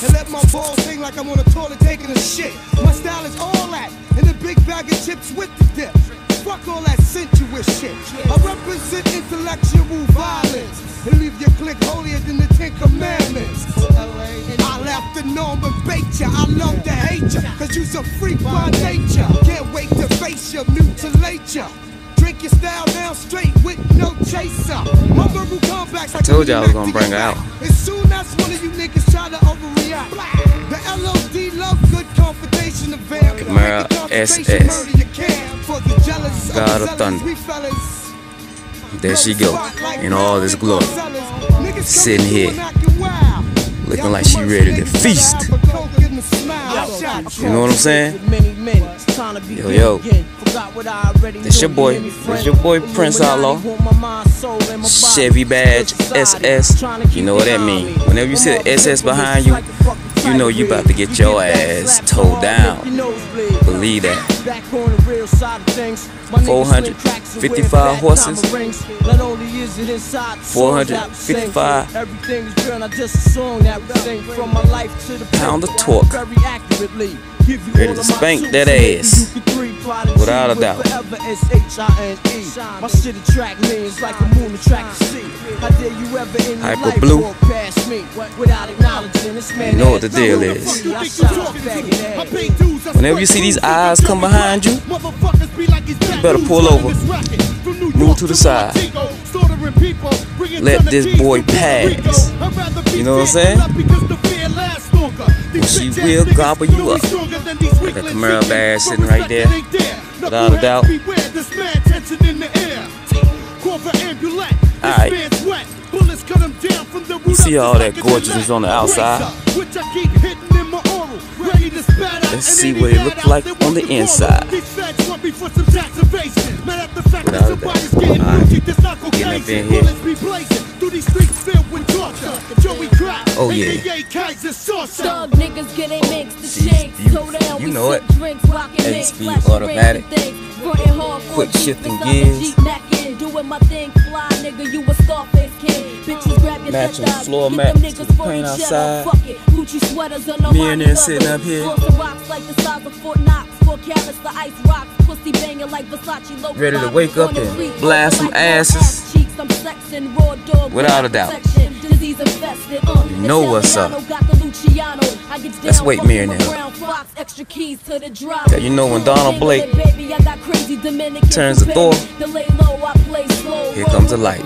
and let my balls hang like I'm on a toilet taking a shit. My style is all that, and a big bag of chips with the dip. Fuck all that sensuous shit. I represent intellectual violence and leave your clique holier than the 10 Commandments. I left the norm and bait ya. I love to hate ya, cause you's a freak by nature. Can't wait to face ya, mutilate ya. Drink your style down straight with no chaser. My verbal comebacks, I told y'all I was gonna bring her out. As soon as one of you niggas try to overreact, the LOD love good confrontation of vamp. Camaro SS. God of Thunder. There she go, in all this glory. Sitting here, looking like she ready to feast. You know what I'm saying? Yo, this your boy Prince Outlaw. Chevy badge SS. You know what that mean? Whenever you see the SS behind you, you know you about to get your ass towed down. Believe that. 455 horses, 455 pound of torque. Ready to spank that ass, without a doubt. Hyper Blue. You know what the deal is. Whenever you see these eyes come behind you, you better pull over, move to the side, let this boy pass. You know what I'm saying? She will gobble you up. Like a Camaro badge sitting right there, without a doubt. Alright. You see all that gorgeousness on the outside. Let's see what it looks like on the inside. Without a doubt. Alright. Getting up in here. Oh yeah. You know it. 8-speed automatic. Quick shifting gears. Matching floor mat to the paint outside. Me and there sitting up here. Ready to wake up and blast some asses. Without a doubt. You know what's up. Let's wait Mir now. You know when Donald Blake turns the Thor, here comes the lightning.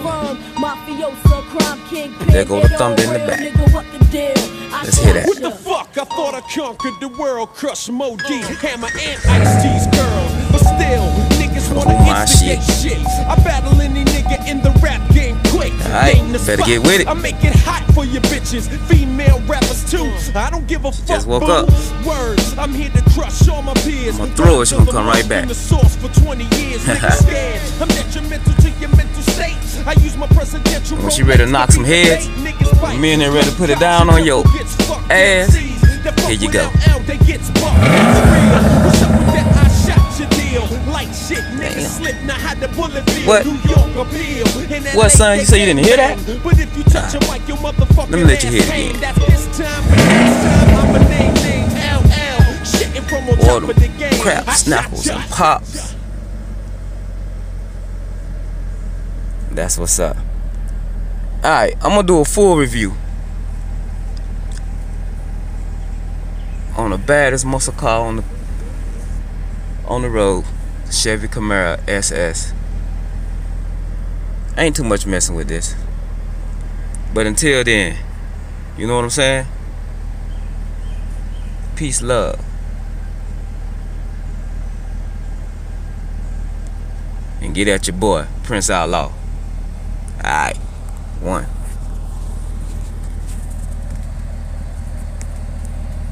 There go the thunder in the back. Let's hear that. What the fuck? I thought I conquered the world, crush Mo D, Hammer and Ice T's girls, but still niggas wanna instigate shit. I battle any nigga in the rap game quick. Alright, better get with it. I make it hot for your bitches, female rappers too. I don't give a fuck. Just woke up. Words, I'm here to crush all my peers. I'm gonna throw it, she gonna come right back. The source for 20 years, niggas scared. I'm detrimental to your mental state. I use my presidential. When she ready to knock some heads, me and there ready to put it down on your ass. Here you go. What? What, son? You say you didn't hear that? Let me let you hear it again. All them crap, snapples, and pops. That's what's up. Alright, I'm gonna do a full review on the baddest muscle car on the road, Chevy Camaro SS. Ain't too much messing with this, but until then, you know what I'm saying? Peace, love, and get at your boy Prince Outlaw. Alright, one.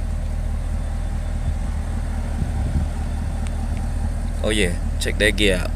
Oh yeah, check that gear out.